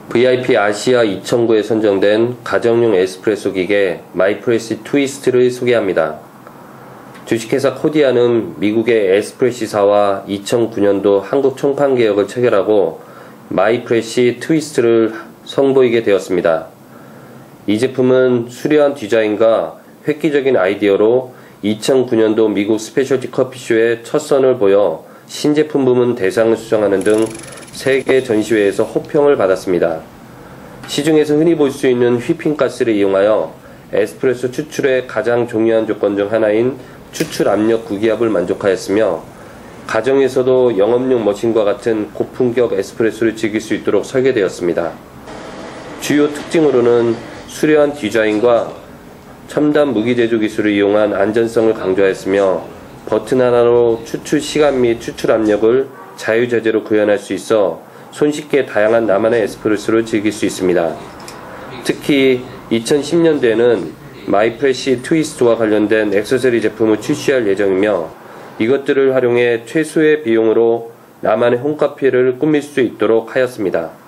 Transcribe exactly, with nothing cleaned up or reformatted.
브이아이피 아시아 이천구에 선정된 가정용 에스프레소 기계 마이프레시 트위스트를 소개합니다. 주식회사 코디아는 미국의 에스프레시사와 이천구 년도 한국 총판 계약을 체결하고 마이프레시 트위스트를 선보이게 되었습니다. 이 제품은 수려한 디자인과 획기적인 아이디어로 이천구 년도 미국 스페셜티 커피쇼에 첫 선을 보여 신제품 부문 대상을 수상하는 등 세계 전시회에서 호평을 받았습니다. 시중에서 흔히 볼 수 있는 휘핑가스를 이용하여 에스프레소 추출의 가장 중요한 조건 중 하나인 추출 압력 구기압을 만족하였으며 가정에서도 영업용 머신과 같은 고품격 에스프레소를 즐길 수 있도록 설계되었습니다. 주요 특징으로는 수려한 디자인과 첨단 무기 제조 기술을 이용한 안전성을 강조하였으며 버튼 하나로 추출 시간 및 추출 압력을 자유자재로 구현할 수 있어 손쉽게 다양한 나만의 에스프레소를 즐길 수 있습니다. 특히 이천십 년대에는 마이프레시 트위스트와 관련된 액세서리 제품을 출시할 예정이며 이것들을 활용해 최소의 비용으로 나만의 홈카페를 꾸밀 수 있도록 하였습니다.